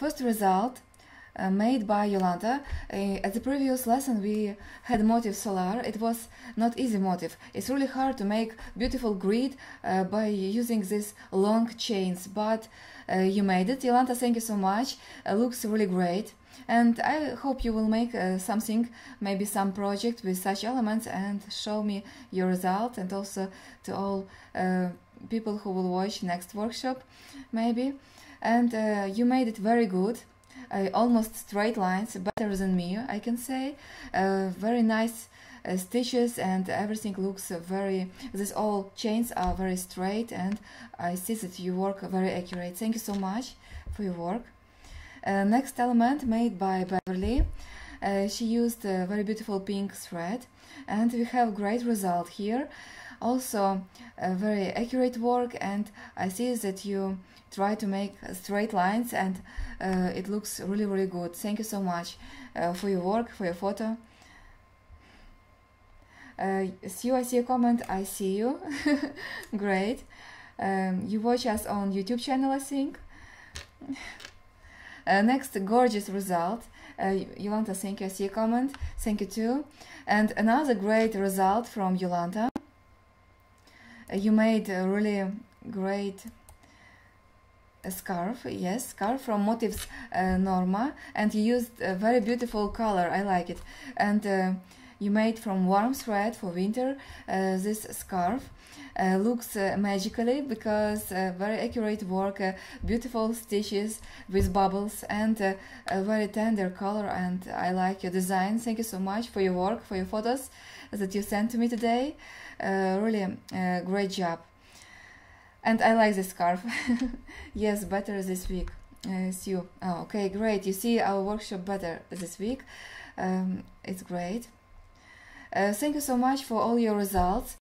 first result made by Jolanta. At the previous lesson we had motif solar. It was not easy motif. It's really hard to make beautiful grid by using these long chains, but you made it. Jolanta, thank you so much. Looks really great. And I hope you will make something, maybe some project with such elements, and show me your result, and also to all people who will watch next workshop maybe. And you made it very good. Almost straight lines, better than me, I can say. Very nice stitches, and everything looks these all chains are very straight, and I see that you work very accurate. Thank you so much for your work. Next element made by Beverly. She used a very beautiful pink thread, and we have great result here. Also very accurate work, and I see that you try to make straight lines, and it looks really good. Thank you so much for your work, for your photo. I see a comment. I see you. Great. You watch us on YouTube channel, I think. Next, gorgeous result. Jolanta, thank you. I see a comment. Thank you too. And another great result from Jolanta. You made a really great scarf, yes, scarf from Motifs Norma, and you used a very beautiful color. I like it. And you made from warm thread for winter. This scarf looks magically, because very accurate work, beautiful stitches with bubbles, and a very tender color, and I like your design. Thank you so much for your work, for your photos that you sent to me today. Really great job. And I like this scarf. Yes, better this week. See you. Oh, okay, great. You see our workshop better this week. It's great. Thank you so much for all your results.